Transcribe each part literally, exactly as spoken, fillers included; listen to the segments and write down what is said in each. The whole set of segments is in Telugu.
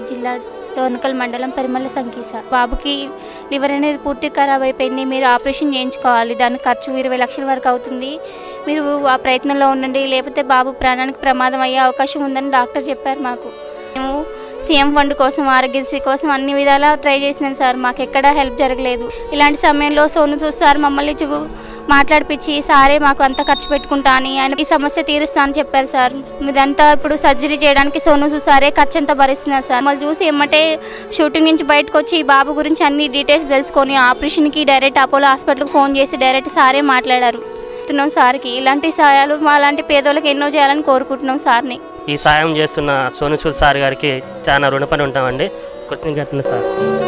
నిజామాబాద్ జిల్లా డోర్నకల్ మండలం పరిమళ సంకీస. బాబుకి లివర్ అనేది పూర్తి ఖరాబ్ అయిపోయింది, మీరు ఆపరేషన్ చేయించుకోవాలి, దానికి ఖర్చు ఇరవై లక్షల వరకు అవుతుంది, మీరు ఆ ప్రయత్నంలో ఉండండి, లేకపోతే బాబు ప్రాణానికి ప్రమాదం అయ్యే అవకాశం ఉందని డాక్టర్ చెప్పారు మాకు. మేము సీఎం ఫండ్ కోసం, ఆరోగ్యశ్రీ కోసం అన్ని విధాలా ట్రై చేసినాం సార్, మాకు ఎక్కడా హెల్ప్ జరగలేదు. ఇలాంటి సమయంలో సోనుసూద్ సార్ మమ్మల్ని చూ మాట్లాడిపించి సారే మాకు అంతా ఖర్చు పెట్టుకుంటా అని, ఆయన ఈ సమస్య తీరుస్తా అని చెప్పారు సార్. ఇదంతా ఇప్పుడు సర్జరీ చేయడానికి సోనుసూద్ సారే ఖర్చు అంతా భరిస్తున్నారు సార్. మమ్మల్ని చూసి ఏమంటే షూటింగ్ నుంచి బయటకు వచ్చి బాబు గురించి అన్ని డీటెయిల్స్ తెలుసుకొని ఆపరేషన్కి డైరెక్ట్ అపోలో హాస్పిటల్కి ఫోన్ చేసి డైరెక్ట్ సారే మాట్లాడారు. సార్కి ఇలాంటి సాయాలు మా లాంటి పేదోళ్ళకి ఎన్నో చేయాలని కోరుకుంటున్నాం సార్ని. ఈ సాయం చేస్తున్న సోనుసూద్ సార్ గారికి చాలా రుణపడి ఉంటామండి. కృతజ్ఞతలు sir.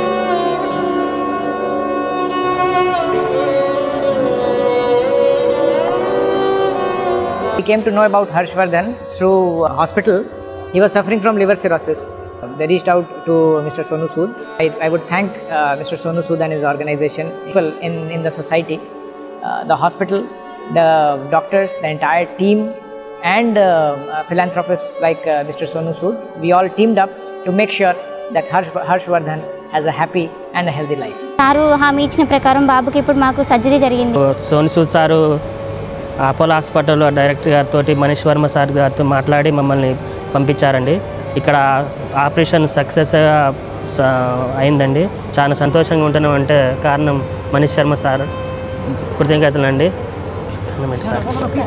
We came to know about Harshvardhan through a hospital. He was suffering from liver cirrhosis. They reached out to Mister Sonusood. I, I would thank uh, Mister Sonusood and his organization, people in, in the society, uh, the hospital, the doctors, the entire team, and uh, philanthropists like uh, Mister Sonusood. We all teamed up to make sure that Harsh, Harshvardhan has a happy and a healthy life. Sir హామీ ఇచ్చిన ప్రకారం బాబుకి ఇప్పుడు మాకు సర్జరీ జరిగింది. సోనుసూద్ సారు అపోలో హాస్పిటల్లో డైరెక్టర్ గారితో, మనీష్ వర్మ సార్ గారితో మాట్లాడి మమ్మల్ని పంపించారండి. ఇక్కడ ఆపరేషన్ సక్సెస్ అయిందండి. చాలా సంతోషంగా ఉంటున్నాం అంటే కారణం మనీష్ శర్మ సార్. కృతజ్ఞతలు అండి. సార్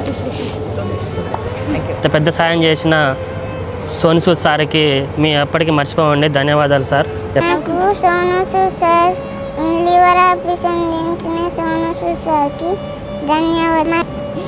ఇంత పెద్ద సాయం చేసిన సోనుసూద్ సార్కి మీ ఎప్పటికీ మర్చిపోవండి. ధన్యవాదాలు సార్. నాకు సోనుసూద్ సార్ లివర్ ఆపరేషన్ చేయించిన సోనుసూద్ సార్కి ధన్యవాదాలు.